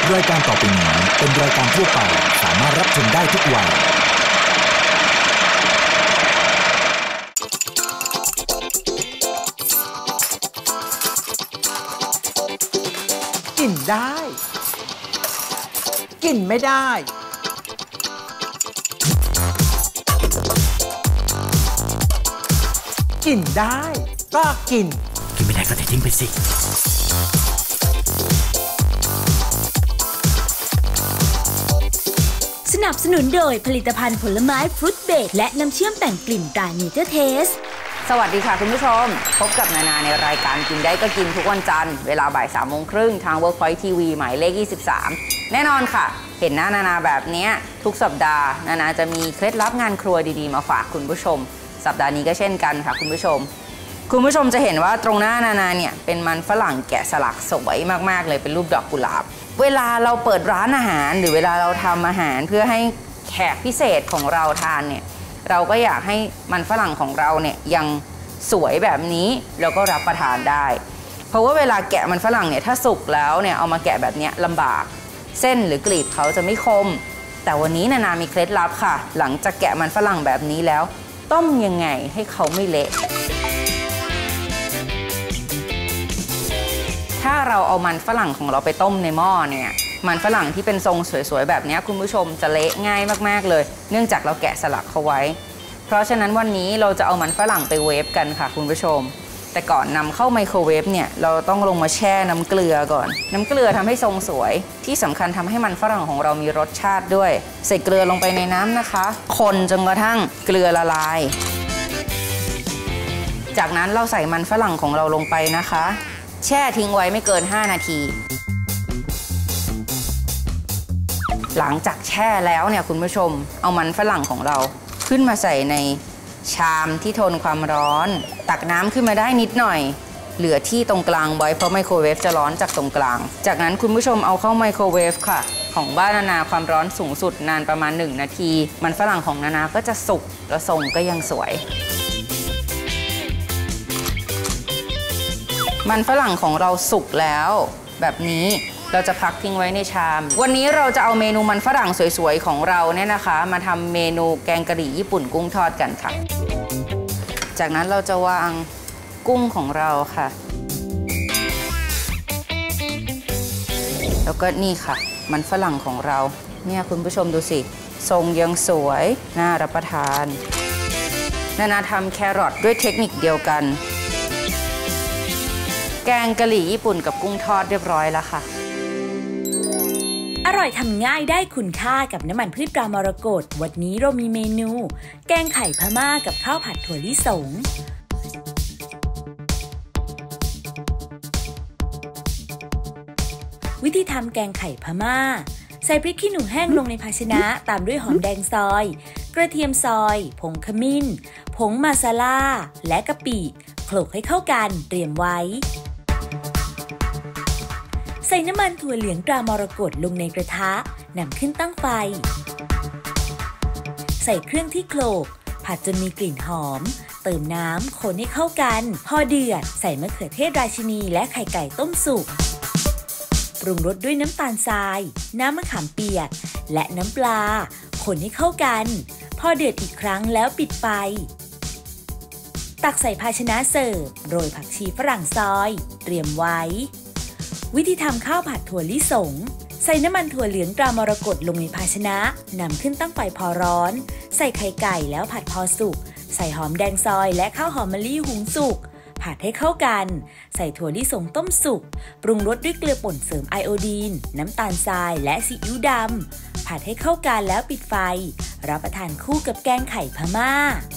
รายการต่อไปนี้เป็นรายการทั่วไปสามารถรับชมได้ทุกวัยกินได้กินไม่ได้กินได้ก็กินไม่ได้ก็เททิ้งไปสิสนับสนุนโดยผลิตภัณฑ์ผลไม้ฟรุตเบรดและน้ำเชื่อมแต่งกลิ่นตราเนเจอร์เทสสวัสดีค่ะคุณผู้ชมพบกับนานาในรายการกินได้ก็กินทุกวันจันทร์เวลาบ่าย 3:30 ทาง Workpoint TV หมายเลข 23 แน่นอนค่ะเห็นหน้านานาแบบนี้ทุกสัปดาห์นานาจะมีเคล็ดลับงานครัวดีๆมาฝากคุณผู้ชมสัปดาห์นี้ก็เช่นกันค่ะคุณผู้ชมจะเห็นว่าตรงหน้านานาเนี่ยเป็นมันฝรั่งแกะสลักสวยมากๆเลยเป็นรูปดอกกุหลาบเวลาเราเปิดร้านอาหารหรือเวลาเราทำอาหารเพื่อให้แขกพิเศษของเราทานเนี่ยเราก็อยากให้มันฝรั่งของเราเนี่ยยังสวยแบบนี้แล้วก็รับประทานได้เพราะว่าเวลาแกะมันฝรั่งเนี่ยถ้าสุกแล้วเนี่ยเอามาแกะแบบนี้ลำบากเส้นหรือกลีบเขาจะไม่คมแต่วันนี้นานามีเคล็ดลับค่ะหลังจากแกะมันฝรั่งแบบนี้แล้วต้มยังไงให้เขาไม่เละถ้าเราเอามันฝรั่งของเราไปต้มในหม้อเนี่ยมันฝรั่งที่เป็นทรงสวยๆแบบนี้คุณผู้ชมจะเละง่ายมากๆเลยเนื่องจากเราแกะสลักเขาไว้เพราะฉะนั้นวันนี้เราจะเอามันฝรั่งไปเวฟกันค่ะคุณผู้ชมแต่ก่อนนำเข้าไมโครเวฟเนี่ยเราต้องลงมาแช่น้ำเกลือก่อนน้ำเกลือทำให้ทรงสวยที่สำคัญทำให้มันฝรั่งของเรามีรสชาติด้วยใส่เกลือลงไปในน้ำนะคะคนจนกระทั่งเกลือละลายจากนั้นเราใส่มันฝรั่งของเราลงไปนะคะแช่ทิ้งไว้ไม่เกิน5 นาทีหลังจากแช่แล้วเนี่ยคุณผู้ชมเอามันฝรั่งของเราขึ้นมาใส่ในชามที่ทนความร้อนตักน้ำขึ้นมาได้นิดหน่อยเหลือที่ตรงกลางไว้เพราะไมโครเวฟจะร้อนจากตรงกลางจากนั้นคุณผู้ชมเอาเข้าไมโครเวฟค่ะของบ้านนานาความร้อนสูงสุดนานประมาณ1 นาทีมันฝรั่งของนานาก็จะสุกและทรงก็ยังสวยมันฝรั่งของเราสุกแล้วแบบนี้เราจะพักทิ้งไว้ในชามวันนี้เราจะเอาเมนูมันฝรั่งสวยๆของเราเนี่ยนะคะมาทำเมนูแกงกะหรี่ญี่ปุ่นกุ้งทอดกันค่ะจากนั้นเราจะวางกุ้งของเราค่ะแล้วก็นี่ค่ะมันฝรั่งของเราเนี่ยคุณผู้ชมดูสิทรงยังสวยน่ารับประทานนานาทำแครอทด้วยเทคนิคเดียวกันแกงกะหรี่ญี่ปุ่นกับกุ้งทอดเรียบร้อยแล้วค่ะอร่อยทำง่ายได้คุณค่ากับน้ำมันพืชตรามรกตวันนี้เรามีเมนูแกงไข่พม่ากับข้าวผัดถั่วลิสงวิธีทำแกงไข่พม่าใส่พริกขี้หนูแห้งลงในภาชนะตามด้วยหอมแดงซอยกระเทียมซอยผงขมิ้นผงมาซาล่าและกะปิโขลกให้เข้ากันเตรียมไว้ใส่น้ำมันถั่วเหลืองตรามรกตลงในกระทะนำขึ้นตั้งไฟใส่เครื่องที่โขลกผัดจนมีกลิ่นหอมเติมน้ำคนให้เข้ากันพอเดือดใส่มะเขือเทศราชินีและไข่ไก่ต้มสุกปรุงรสด้วยน้ำตาลทรายน้ำมะขามเปียกและน้ำปลาคนให้เข้ากันพอเดือดอีกครั้งแล้วปิดไฟตักใส่ภาชนะเสิร์ฟโรยผักชีฝรั่งซอยเตรียมไว้วิธีทำข้าวผัดถั่วลิสงใส่น้ำมันถั่วเหลืองตรามรกตลงในภาชนะนำขึ้นตั้งไฟพอร้อนใส่ไข่ไก่แล้วผัดพอสุกใส่หอมแดงซอยและข้าวหอมมะลิหุงสุกผัดให้เข้ากันใส่ถั่วลิสงต้มสุกปรุงรสด้วยเกลือป่นเสริมไอโอดีนน้ำตาลทรายและซีอิ๊วดำผัดให้เข้ากันแล้วปิดไฟรับประทานคู่กับแกงไข่พม่า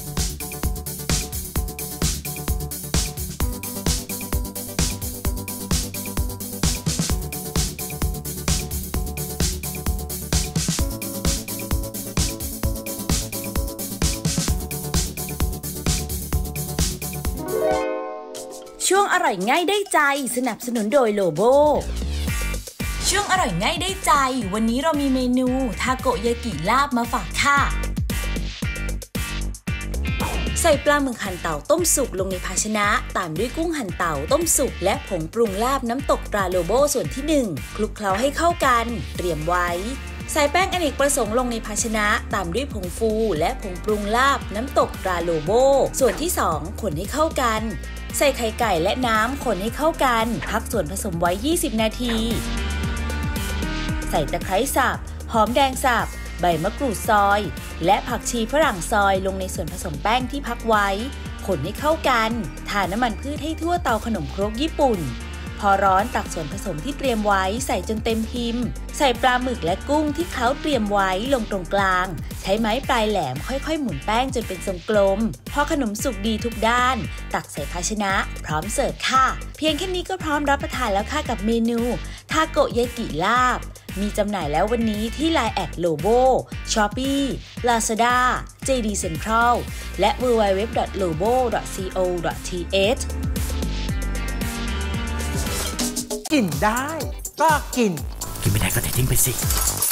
ช่วงอร่อยง่ายได้ใจสนับสนุนโดยโลโบช่วงอร่อยง่ายได้ใจวันนี้เรามีเมนูทาโกยากิลาบมาฝากค่ะใส่ปลาหมึกหั่นเต่าต้มสุกลงในภาชนะตามด้วยกุ้งหั่นเต่าต้มสุกและผงปรุงลาบน้ำตกตราโลโบส่วนที่1คลุกเคล้าให้เข้ากันเตรียมไว้ใส่แป้งอเนกประสงค์ลงในภาชนะตามด้วยผงฟูและผงปรุงลาบน้ำตกตราโลโบส่วนที่2คนให้เข้ากันใส่ไข่ไก่และน้ำคนให้เข้ากันพักส่วนผสมไว้20นาทีใส่ตะไคร้สับหอมแดงสับใบมะกรูดซอยและผักชีฝรั่งซอยลงในส่วนผสมแป้งที่พักไว้คนให้เข้ากันทาน้ำมันพืชให้ทั่วเตาขนมครกญี่ปุ่นพอร้อนตักส่วนผสมที่เตรียมไว้ใส่จนเต็มพิมพ์ใส่ปลาหมึกและกุ้งที่เขาเตรียมไว้ลงตรงกลางใช้ไม้ปลายแหลมค่อยๆหมุนแป้งจนเป็นทรงกลมพอขนมสุกดีทุกด้านตักใส่ภาชนะพร้อมเสิร์ฟค่ะเพียงแค่นี้ก็พร้อมรับประทานแล้วค่ะกับเมนูทาโกยากิลาบมีจำหน่ายแล้ววันนี้ที่ Line แอดโลโบ Shopee Lazada JD Central และ www.lobo.co.th กินได้ก็กินกินไม่ได้ก็ทิ้งไปสิ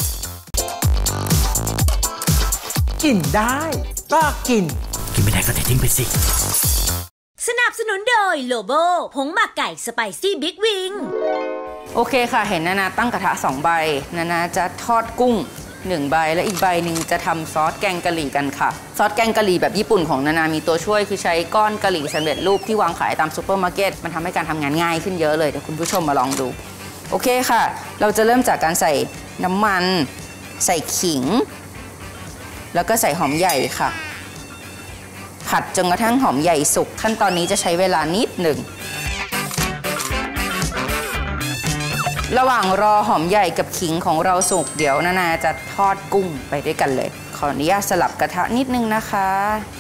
กินได้ก็กินกินไม่ได้ก็ทิ้งไปสิสนับสนุนโดยโลโบผงหมักไก่สไปซี่บิ๊กวิงโอเคค่ะเห็นนานาตั้งกระทะ2ใบนานาจะทอดกุ้ง1ใบและอีกใบหนึ่งจะทำซอสแกงกะหรี่กันค่ะซอสแกงกะหรี่แบบญี่ปุ่นของนานามีตัวช่วยคือใช้ก้อนกะหรี่สำเร็จรูปที่วางขายตามซูเปอร์มาร์เก็ตมันทำให้การทำงานง่ายขึ้นเยอะเลยเดี๋ยวคุณผู้ชมมาลองดูโอเคค่ะเราจะเริ่มจากการใส่น้ำมันใส่ขิงแล้วก็ใส่หอมใหญ่ค่ะผัดจนกระทั่งหอมใหญ่สุกขั้นตอนนี้จะใช้เวลานิดหนึ่งระหว่างรอหอมใหญ่กับขิงของเราสุกเดี๋ยวนานาจะทอดกุ้งไปด้วยกันเลยขออนุญาตสลับกระทะนิดนึงนะคะ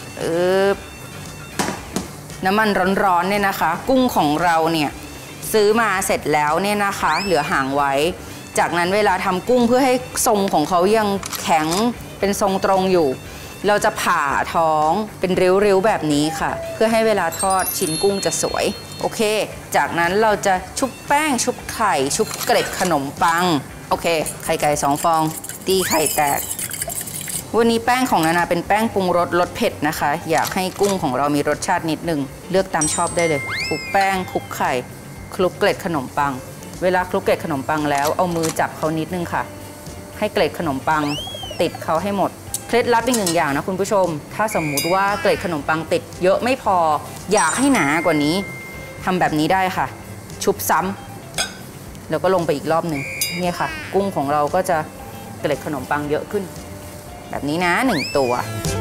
น้ำมันร้อนๆเนี่ยนะคะกุ้งของเราเนี่ยซื้อมาเสร็จแล้วเนี่ยนะคะเหลือหางไว้จากนั้นเวลาทำกุ้งเพื่อให้ทรงของเขายังแข็งเป็นทรงตรงอยู่เราจะผ่าท้องเป็นริ้วๆแบบนี้ค่ะเพื่อให้เวลาทอดชิ้นกุ้งจะสวยโอเคจากนั้นเราจะชุบแป้งชุบไข่ชุบเกล็ดขนมปังโอเคไข่ไก่2ฟองตีไข่แตกวันนี้แป้งของนานาเป็นแป้งปรุงรสรสเผ็ดนะคะอยากให้กุ้งของเรามีรสชาตินิดนึงเลือกตามชอบได้เลยคลุกแป้งคลุกไข่คลุกเกล็ดขนมปังเวลาคลุกเกล็ดขนมปังแล้วเอามือจับเขานิดนึงค่ะให้เกล็ดขนมปังติดเขาให้หมดเคล็ดลับอีก1อย่างนะคุณผู้ชมถ้าสมมุติว่าเกล็ดขนมปังติดเยอะไม่พออยากให้หนากว่านี้ทำแบบนี้ได้ค่ะชุบซ้ำแล้วก็ลงไปอีกรอบหนึ่งเนี่ยค่ะกุ้งของเราก็จะเกล็ดขนมปังเยอะขึ้นแบบนี้นะ1ตัว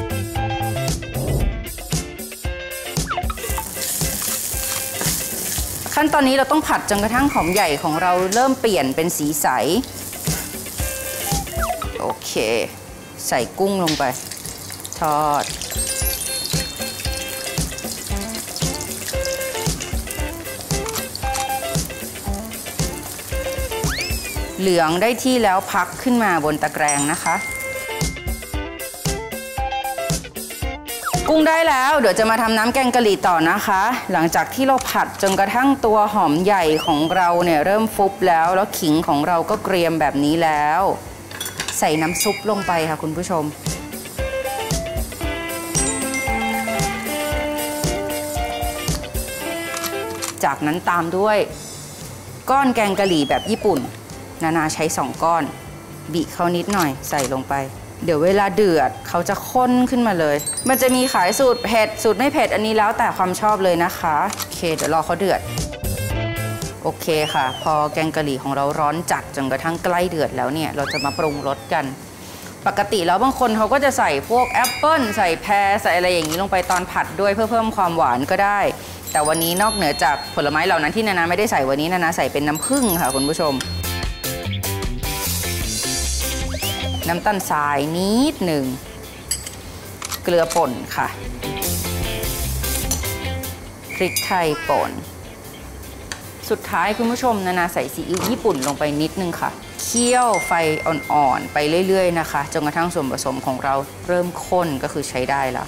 ขั้นตอนนี้เราต้องผัดจนกระทั่งหอมใหญ่ของเราเริ่มเปลี่ยนเป็นสีใสโอเคใส่กุ้งลงไปทอดเหลืองได้ที่แล้วพักขึ้นมาบนตะแกรงนะคะกุ้งได้แล้วเดี๋ยวจะมาทำน้ำแกงกะหรี่ต่อนะคะหลังจากที่เราผัดจนกระทั่งตัวหอมใหญ่ของเราเนี่ยเริ่มฟุบแล้วขิงของเราก็เกรียมแบบนี้แล้วใส่น้ำซุปลงไปค่ะคุณผู้ชมจากนั้นตามด้วยก้อนแกงกะหรี่แบบญี่ปุ่นนานาใช้2ก้อนบีเขานิดหน่อยใส่ลงไปเดี๋ยวเวลาเดือดเขาจะข้นขึ้นมาเลยมันจะมีขายสูตรเผ็ดสูตรไม่เผ็ดอันนี้แล้วแต่ความชอบเลยนะคะโอเคเดี๋ยวรอเขาเดือดโอเคค่ะพอแกงกะหรี่ของเราร้อนจัดจนกระทั่งใกล้เดือดแล้วเนี่ยเราจะมาปรุงรสกันปกติแล้วบางคนเขาก็จะใส่พวกแอปเปิ้ลใส่แพรใส่อะไรอย่างนี้ลงไปตอนผัดด้วยเพื่อเพิ่มความหวานก็ได้แต่วันนี้นอกเหนือจากผลไม้เหล่านั้นที่นานาไม่ได้ใส่วันนี้นานาใส่เป็นน้ำผึ้งค่ะคุณผู้ชมน้ำตาลทรายนิดหนึ่งเกลือป่นค่ะพริกไทยป่นสุดท้ายคุณผู้ชมนานาใส่ซีอิ๊วญี่ปุ่นลงไปนิดนึงค่ะเคี่ยวไฟอ่อนๆไปเรื่อยๆนะคะจนกระทั่งส่วนผสมของเราเริ่มข้นก็คือใช้ได้แล้ว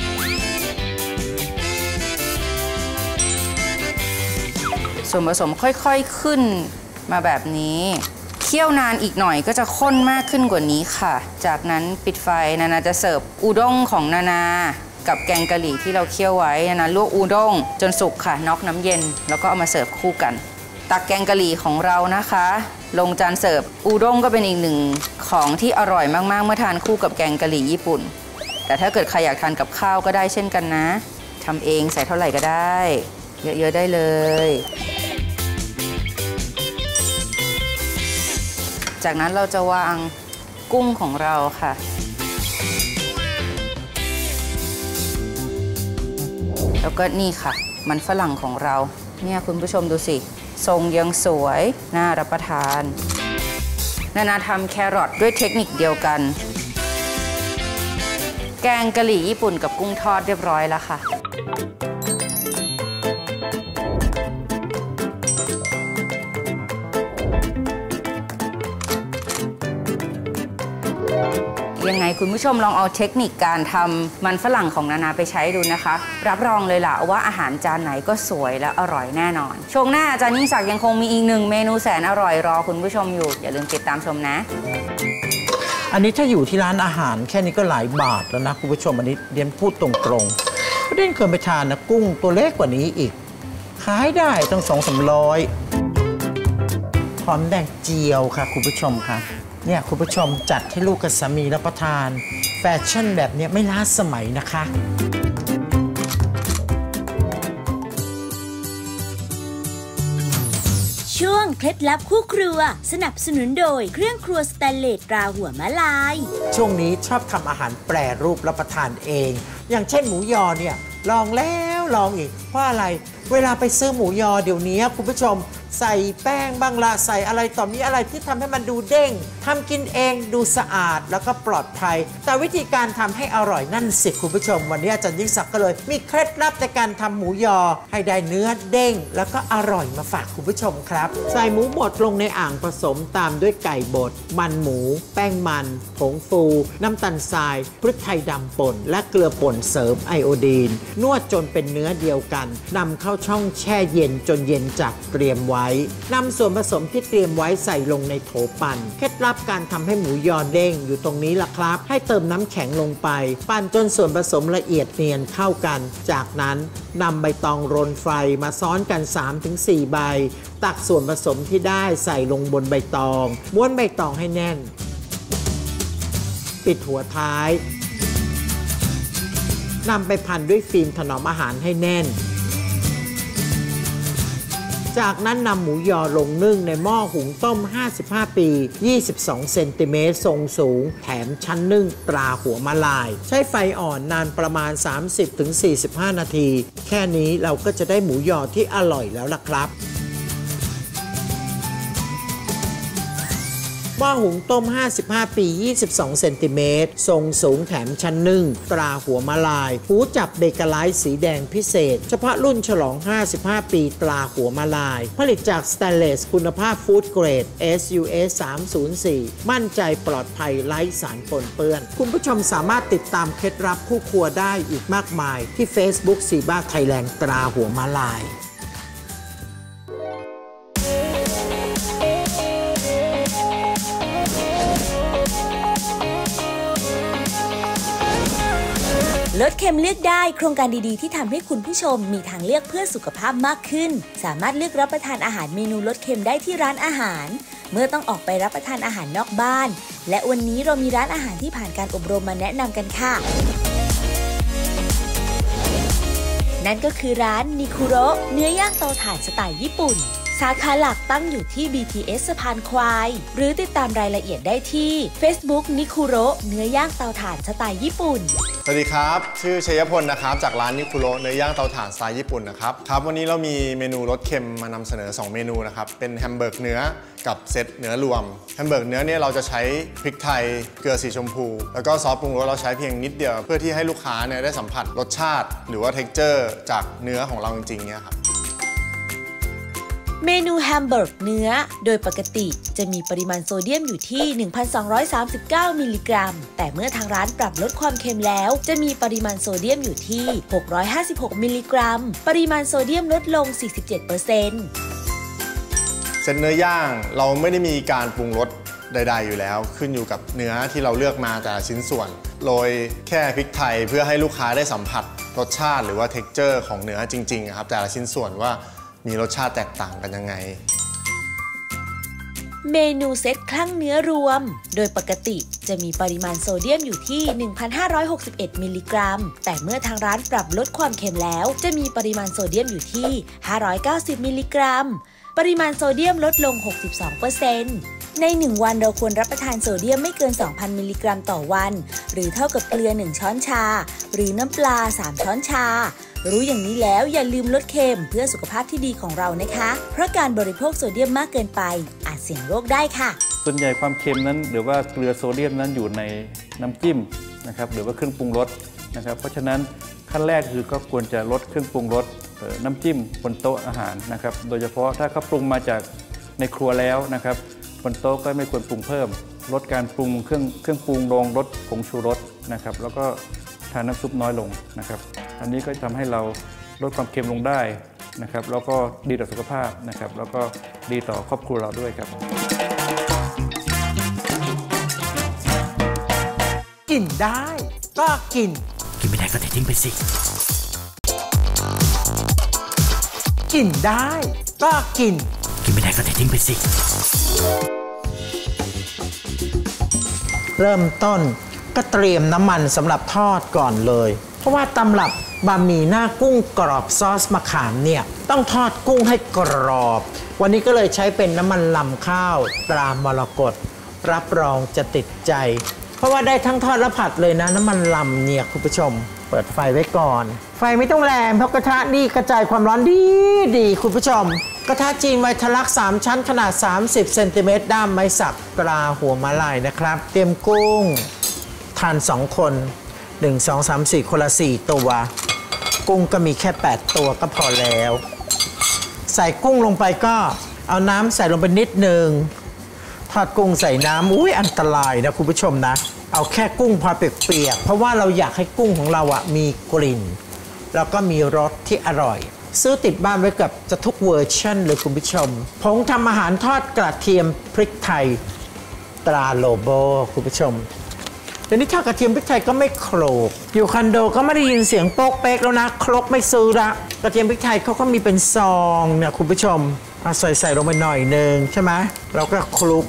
ส่วนผสมค่อยๆขึ้นมาแบบนี้เคี่ยวนานอีกหน่อยก็จะข้นมากขึ้นกว่านี้ค่ะจากนั้นปิดไฟนานาจะเสิร์ฟอุด้งของนานากับแกงกะหรี่ที่เราเคี่ยวไว้นะลวกอูด้งจนสุกค่ะน็อกน้ำเย็นแล้วก็เอามาเสิร์ฟคู่กันตักแกงกะหรี่ของเรานะคะลงจานเสิร์ฟอูด้งก็เป็นอีกหนึ่งของที่อร่อยมากๆเมื่อทานคู่กับแกงกะหรี่ญี่ปุ่นแต่ถ้าเกิดใครอยากทานกับข้าวก็ได้เช่นกันนะทำเองใส่เท่าไหร่ก็ได้เยอะๆได้เลยจากนั้นเราจะวางกุ้งของเราค่ะแล้วก็นี่ค่ะมันฝรั่งของเราเนี่ยคุณผู้ชมดูสิทรงยังสวยน่ารับประทานนานาทำแครอทด้วยเทคนิคเดียวกันแกงกะหรี่ญี่ปุ่นกับกุ้งทอดเรียบร้อยแล้วค่ะยังไงคุณผู้ชมลองเอาเทคนิคการทำมันฝรั่งของนานาไปใช้ดูนะคะรับรองเลยล่ะว่าอาหารจานไหนก็สวยและอร่อยแน่นอนช่วงหน้าอาจารย์ยิ่งศักดิ์ยังคงมีอีกหนึ่งเมนูแสนอร่อยรอคุณผู้ชมอยู่อย่าลืมติดตามชมนะอันนี้ถ้าอยู่ที่ร้านอาหารแค่นี้ก็หลายบาทแล้วนะคุณผู้ชมอันนี้เรียนพูดตรงๆประเด็นเคยไปทานนะกุ้งตัวเล็กกว่านี้อีกขายได้ตั้ง200-300หอมแดงเจียวค่ะคุณผู้ชมค่ะเนี่ยคุณผู้ชมจัดให้ลูกกับสามีรับประทานแฟชั่นแบบนี้ไม่ล้าสมัยนะคะช่วงเคล็ดลับคู่ครัวสนับสนุนโดยเครื่องครัวสแตนเลสตราหัวมะลายช่วงนี้ชอบทำอาหารแปรรูปรับประทานเองอย่างเช่นหมูยอเนี่ยลองแล้วลองอีกเพราะอะไรเวลาไปซื้อหมูยอเดี๋ยวนี้คุณผู้ชมใส่แป้งบางละใส่อะไรต่อมีอะไรที่ทำให้มันดูเด้งทำกินเองดูสะอาดแล้วก็ปลอดภัยแต่วิธีการทำให้อร่อยนั่นสิคุณผู้ชมวันนี้อาจารย์ยิ่งศักดิ์ก็เลยมีเคล็ดลับในการทำหมูยอให้ได้เนื้อเด้งแล้วก็อร่อยมาฝากคุณผู้ชมครับใส่หมูบดลงในอ่างผสมตามด้วยไก่บดมันหมูแป้งมันผงฟูน้ำตาลทรายพริกไทยดำป่นและเกลือป่นเสริมไอโอดีนนวดจนเป็นเนื้อเดียวกันนำเข้าช่องแช่เย็นจนเย็นจัดเตรียมไว้นำส่วนผสมที่เตรียมไว้ใส่ลงในโถปั่นเคล็ดลับการทำให้หมูยอเด้งอยู่ตรงนี้ล่ะครับให้เติมน้ำแข็งลงไปปั่นจนส่วนผสมละเอียดเนียนเข้ากันจากนั้นนำใบตองรนไฟมาซ้อนกัน 3-4 ใบตักส่วนผสมที่ได้ใส่ลงบนใบตองม้วนใบตองให้แน่นปิดหัวท้ายนำไปพันด้วยฟิล์มถนอมอาหารให้แน่นจากนั้นนำหมูยอลงนึ่งในหม้อหุงต้ม55ปี22เซนติเมตรทรงสูงแถมชั้นนึ่งตราหัวมะลายใช้ไฟอ่อนนานประมาณ 30-45 นาทีแค่นี้เราก็จะได้หมูยอที่อร่อยแล้วล่ะครับหม้อหุงต้ม55ปี22เซนติเมตรทรงสูงแถมชั้นนึ่งตราหัวมะลายหูจับเบเกอร์ไลท์สีแดงพิเศษเฉพาะรุ่นฉลอง55ปีตราหัวมะลายผลิตจากสแตนเลสคุณภาพฟู้ดเกรด SUS 304มั่นใจปลอดภัยไร้สารปนเปื้อนคุณผู้ชมสามารถติดตามเคล็ดลับคู่ครัวได้อีกมากมายที่ Facebook ซีบ้าไทยแลนด์ตราหัวมะลายลดเค็มเลือกได้โครงการดีๆที่ทำให้คุณผู้ชมมีทางเลือกเพื่อสุขภาพมากขึ้นสามารถเลือกรับประทานอาหารเมนูลดเค็มได้ที่ร้านอาหารเมื่อต้องออกไปรับประทานอาหารนอกบ้านและวันนี้เรามีร้านอาหารที่ผ่านการอบรมมาแนะนำกันค่ะนั่นก็คือร้านนิคุโระเนื้อย่างเตาถ่านสไตล์ญี่ปุ่นสาขาหลักตั้งอยู่ที่ BTS สะพานควายหรือติดตามรายละเอียดได้ที่ Facebook นิคุโระเนื้อย่างเตาถ่านสไตล์ญี่ปุ่นสวัสดีครับชื่อชัยพลนะครับจากร้านนิคุโระเนื้อย่างเตาถ่านสไตล์ญี่ปุ่นนะครับวันนี้เรามีเมนูรสเค็มมานำเสนอ2เมนูนะครับเป็นแฮมเบอร์กเนื้อกับเซตเนื้อรวมแฮมเบอร์กเนื้อเนี่ยเราจะใช้พริกไทยเกลือสีชมพูแล้วก็ซอสปรุงรสเราใช้เพียงนิดเดียวเพื่อที่ให้ลูกค้าเนี่ยได้สัมผัสรสชาติหรือว่า texture จากเนื้อของเราจริงๆเนี่ยครับเมนูแฮมเบอร์กเนื้อโดยปกติจะมีปริมาณโซเดียมอยู่ที่ 1,239 มิลลิกรัมแต่เมื่อทางร้านปรับลดความเค็มแล้วจะมีปริมาณโซเดียมอยู่ที่ 656 มิลลิกรัมปริมาณโซเดียมลดลง 47% เซตเนื้อย่างเราไม่ได้มีการปรุงรสใดๆอยู่แล้วขึ้นอยู่กับเนื้อที่เราเลือกมาแต่ชิ้นส่วนโรยแค่พริกไทยเพื่อให้ลูกค้าได้สัมผัสรสชาติหรือว่า texture ของเนื้อจริงๆครับแต่ละชิ้นส่วนว่ามีรสชาติแตกต่างกันยังไงเมนูเซตคลั่งเนื้อรวมโดยปกติจะมีปริมาณโซเดียมอยู่ที่ 1,561 มิลลิกรัมแต่เมื่อทางร้านปรับลดความเค็มแล้วจะมีปริมาณโซเดียมอยู่ที่ 590 มิลลิกรัมปริมาณโซเดียมลดลง 62%ใน1วันเราควรรับประทานโซเดียมไม่เกิน 2,000 มิลลิกรัมต่อวันหรือเท่ากับเกลือ1ช้อนชาหรือน้ำปลา3ช้อนชารู้อย่างนี้แล้วอย่าลืมลดเค็มเพื่อสุขภาพที่ดีของเรานะคะเพราะการบริโภคโซเดียมมากเกินไปอาจเสี่ยงโรคได้ค่ะส่วนใหญ่ความเค็มนั้นหรือว่าเกลือโซเดียมนั้นอยู่ในน้ำจิ้มนะครับหรือว่าเครื่องปรุงรสนะครับเพราะฉะนั้นขั้นแรกคือก็ควรจะลดเครื่องปรุงรสน้ำจิ้มบนโต๊ะอาหารนะครับโดยเฉพาะถ้าเขาปรุงมาจากในครัวแล้วนะครับบนโต๊ะก็ไม่ควรปรุงเพิ่มลดการปรุงเครื่องปรุงลงลดผงชูรสนะครับแล้วก็ทานน้ำซุปน้อยลงนะครับอันนี้ก็ทำให้เราลดความเค็มลงได้นะครับแล้วก็ดีต่อสุขภาพนะครับแล้วก็ดีต่อครอบครัวเราด้วยครับกินได้ก็กินไม่ได้ก็ทิ้งไปสิกินได้ก็กินไม่ได้ก็ทิ้งไปสิเริ่มต้นก็เตรียมน้ำมันสำหรับทอดก่อนเลยเพราะว่าตำรับบะหมี่หน้ากุ้งกรอบซอสมะขามเนี่ยต้องทอดกุ้งให้กรอบวันนี้ก็เลยใช้เป็นน้ำมันลำข้าวตรามรกตรับรองจะติดใจเพราะว่าได้ทั้งทอดและผัดเลยนะน้ำมันลำเนี่ยคุณผู้ชมเปิดไฟไว้ก่อนไฟไม่ต้องแรงเพราะกระทะนี่กระจายความร้อนดีคุณผู้ชมกระทะจีนไวทะลัก3ชั้นขนาด30 เซนติเมตรด้ามไม้สักตราหัวมะลายนะครับเตรียมกุ้งทาน2คน1 2 3 4คนละ4ตัวกุ้งก็มีแค่8ตัวก็พอแล้วใส่กุ้งลงไปก็เอาน้ำใส่ลงไปนิดนึงทอดกุ้งใส่น้ำอุ้ยอันตรายนะคุณผู้ชมนะเอาแค่กุ้งพอเปียกๆเพราะว่าเราอยากให้กุ้งของเราอะมีกลิ่นแล้วก็มีรสที่อร่อยซื้อติดบ้านไว้กับจะทุกเวอร์ชันเลยคุณผู้ชมผงทำอาหารทอดกระเทียมพริกไทยตราโลโบคุณผู้ชมเดี๋ยวนี้ทอดกระเทียมพริกไทยก็ไม่โขลกอยู่คอนโดก็ไม่ได้ยินเสียงโป๊กเป๊กแล้วนะครกไม่ซื้อละกระเทียมพริกไทยเขาก็มีเป็นซองเนี่ยคุณผู้ชมเอาใส่ลงไปหน่อยนึงใช่ไหมเราก็คลุก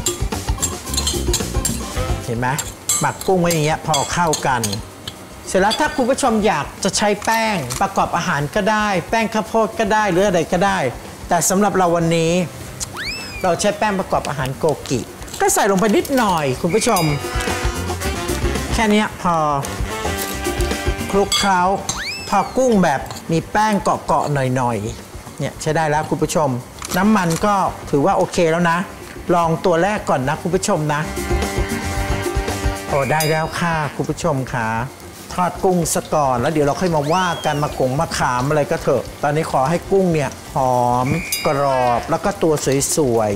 เห็นไหมหมักกุ้งไว้อย่างเงี้ยพอเข้ากันเสร็จแล้วถ้าคุณผู้ชมอยากจะใช้แป้งประกอบอาหารก็ได้แป้งข้าวโพดก็ได้หรืออะไรก็ได้แต่สำหรับเราวันนี้เราใช้แป้งประกอบอาหารโกกิก็ใส่ลงไปนิดหน่อยคุณผู้ชมแค่นี้พอคลุกเคล้าพอกุ้งแบบมีแป้งเกาะๆหน่อยๆเนี่ยใช้ได้แล้วคุณผู้ชมน้ำมันก็ถือว่าโอเคแล้วนะลองตัวแรกก่อนนะคุณผู้ชมนะโอ้ได้แล้วค่ะคุณผู้ชมค่ะทอดกุ้งซะก่อนแล้วเดี๋ยวเราค่อยมาว่ากันมะขามอะไรก็เถอะตอนนี้ขอให้กุ้งเนี่ยหอมกรอบแล้วก็ตัวสวย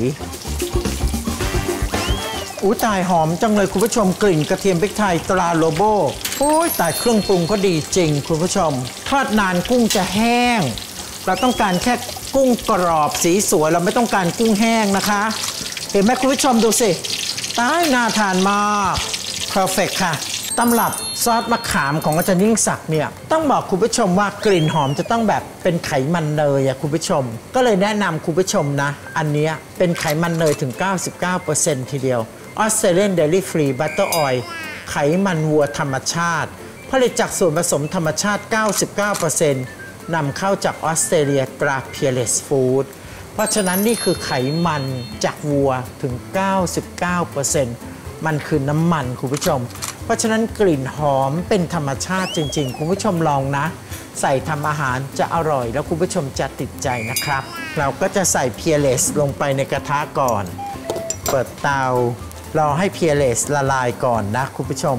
ๆอู้ตายหอมจังเลยคุณผู้ชมกลิ่นกระเทียมพริกไทยตราโลโบโอ้ยตายเครื่องปรุงก็ดีจริงคุณผู้ชมทอดนานกุ้งจะแห้งเราต้องการแค่กุ้งกรอบสีสวยเราไม่ต้องการกุ้งแห้งนะคะเห็นไหมคุณผู้ชมดูสิตายน่าทานมากเพอร์เฟคค่ะตำรับซอสมะขามของอาจารย์ยิ่งศักดิ์เนี่ยต้องบอกคุณผู้ชมว่ากลิ่นหอมจะต้องแบบเป็นไขมันเนยอะคุณผู้ชมก็เลยแนะนำคุณผู้ชมนะอันนี้เป็นไขมันเนยถึง 99% ทีเดียวออสเตรเลียนเดลี่ฟรีบัตเตอร์ออยล์ไขมันวัวธรรมชาติผลิตจากส่วนผสมธรรมชาติ 99% นำเข้าจากออสเตรเลียตราเพียเลสฟู้ดเพราะฉะนั้นนี่คือไขมันจากวัวถึง 99% มันคือน้ำมันคุณผู้ชมเพราะฉะนั้นกลิ่นหอมเป็นธรรมชาติจริงๆคุณผู้ชมลองนะใส่ทำอาหารจะอร่อยแล้วคุณผู้ชมจะติดใจนะครับเราก็จะใส่เพียเลสลงไปในกระทะก่อนเปิดเตารอให้เพียเลสละลายก่อนนะคุณผู้ชม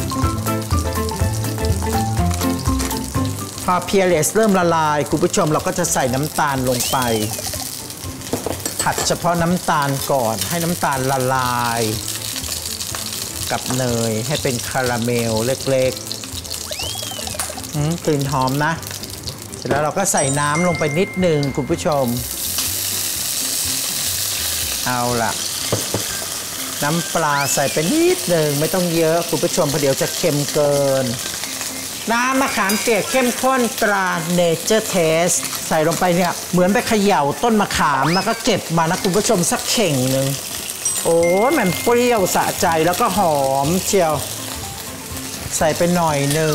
พอเพียเลสเริ่มละลายคุณผู้ชมเราก็จะใส่น้ำตาลลงไปผัดเฉพาะน้ำตาลก่อนให้น้ำตาลละลายกับเนยให้เป็นคาราเมลเล็กๆกลิ่นหอมนะเสร็จแล้วเราก็ใส่น้ำลงไปนิดนึงคุณผู้ชมเอาล่ะน้ำปลาใส่ไปนิดหนึ่งไม่ต้องเยอะคุณผู้ชมเพราะเดี๋ยวจะเค็มเกินน้ำมะขามเปียกเข้มข้นตรา Nature Taste ใส่ลงไปเนี่ยเหมือนไปเขย่าต้นมะขามแล้วก็เก็บมานะคุณผู้ชมสักเข่งหนึ่งโอ้มันเปรี้ยวสะใจแล้วก็หอมเชียวใส่ไปหน่อยหนึ่ง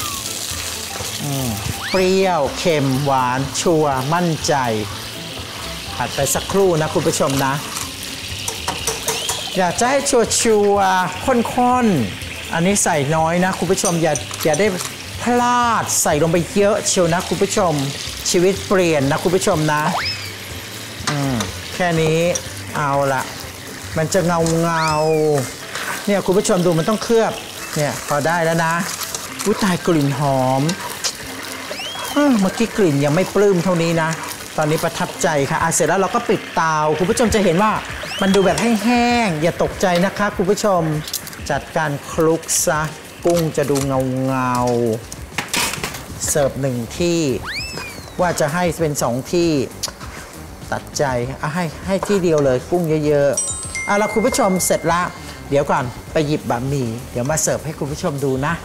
เปรี้ยวเค็มหวานชัวร์มั่นใจผัดไปสักครู่นะคุณผู้ชมนะอยากจะให้ชัวร์ข้นๆอันนี้ใส่น้อยนะคุณผู้ชมอย่าได้พลาดใส่ลงไปเยอะเชียวนะคุณผู้ชมชีวิตเปลี่ยนนะคุณผู้ชมนะแค่นี้เอาละมันจะเงาเนี่ยคุณผู้ชมดูมันต้องเคลือบเนี่ยพอได้แล้วนะอุ๊ยตายกลิ่นหอมเมื่อกี้กลิ่นยังไม่ปลื้มเท่านี้นะตอนนี้ประทับใจค่ะเสร็จแล้วเราก็ปิดเตาคุณผู้ชมจะเห็นว่ามันดูแบบแห้งๆอย่าตกใจนะคะคุณผู้ชมจัดการคลุกซะกุ้งจะดูเงาเสิร์ฟ1ที่ว่าจะให้เป็น2ที่ตัดใจให้ที่เดียวเลยกุ้งเยอะๆแล้วคุณผู้ชมเสร็จละเดี๋ยวก่อนไปหยิบบะหมี่เดี๋ยวมาเสิร์ฟให้คุณผู้ชมดูนะ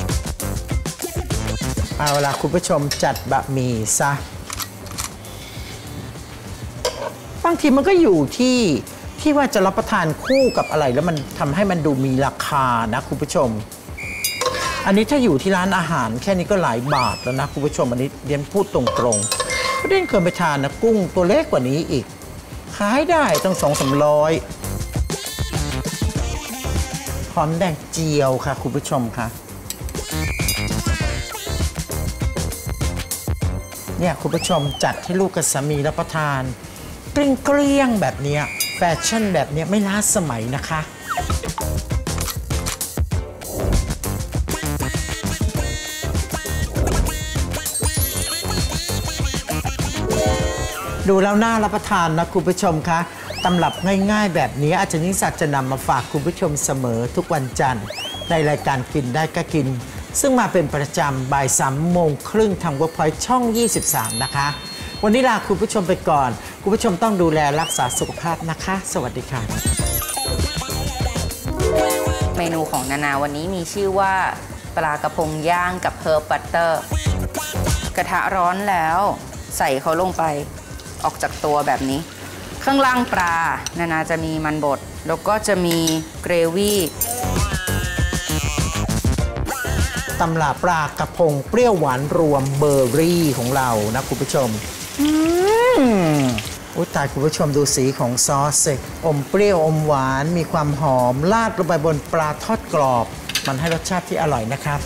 เอาล่ะคุณผู้ชมจัดบะหมี่ซะบางทีมันก็อยู่ที่ว่าจะรับประทานคู่กับอะไรแล้วมันทำให้มันดูมีราคานะคุณผู้ชมอันนี้ถ้าอยู่ที่ร้านอาหารแค่นี้ก็หลายบาทแล้วนะคุณผู้ชมอันนี้เรียนพูดตรงๆประเด็นเคยไปทานนะกุ้งตัวเล็กกว่านี้อีกขายได้ตั้ง200-300หอมแดงเจียวค่ะคุณผู้ชมค่ะเนี่ยคุณผู้ชมจัดให้ลูกกับสามีรับประทานเกลี้ยงแบบนี้แฟชั่นแบบนี้ไม่ล้าสมัยนะคะดูแล้วน่ารับประทานนะคุณผู้ชมคะตำรับง่ายๆแบบนี้อาจารย์นิสักจะนำมาฝากคุณผู้ชมเสมอทุกวันจันทร์ในรายการกินได้ก็กินซึ่งมาเป็นประจำบ่าย3:30ทาง Workpoint ช่อง 23 นะคะวันนี้ลาคุณผู้ชมไปก่อนคุณผู้ชมต้องดูแลรักษาสุขภาพนะคะสวัสดีค่ะเมนูของนานาวันนี้มีชื่อว่าปลากระพงย่างกับเฮิร์บบัตเตอร์กระทะร้อนแล้วใส่เขาลงไปออกจากตัวแบบนี้ข้างล่างปลานานาจะมีมันบดแล้วก็จะมีเกรวี่ตำราปลากระพงเปรี้ยวหวานรวมเบอร์รี่ของเรานะคุณผู้ชมอุ๊ยตายคุณผู้ชมดูสีของซอสสิอมเปรี้ยวอมหวานมีความหอมราดลงไปบนปลาทอดกรอบมันให้รสชาติที่อร่อยนะครับ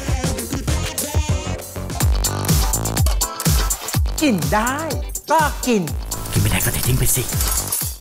กินได้ก็กินไม่ได้ก็ทิ้งไปสิ